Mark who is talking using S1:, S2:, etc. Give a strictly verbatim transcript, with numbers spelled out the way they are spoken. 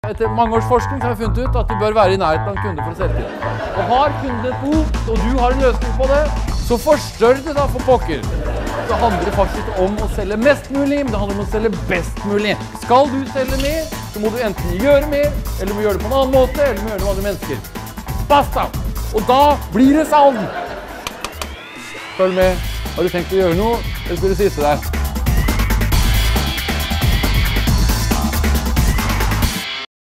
S1: etter mange års forskning har vi funnet ut at de bør være i nærheten av en kunde for å selge til. Og har kunden et behov, og du har en løsning på det, så forstørr det da for pokker. Det handler faktisk ikke om å selge mest mulig, men det handler om å selge best mulig. Skal du selge mer, så må du enten gjøre mer, eller må gjøre det på en annen måte, eller må gjøre det med andre mennesker. Basta! Og da blir det salg! Følg med. Har du tenkt å gjøre noe, eller skal du siste deg?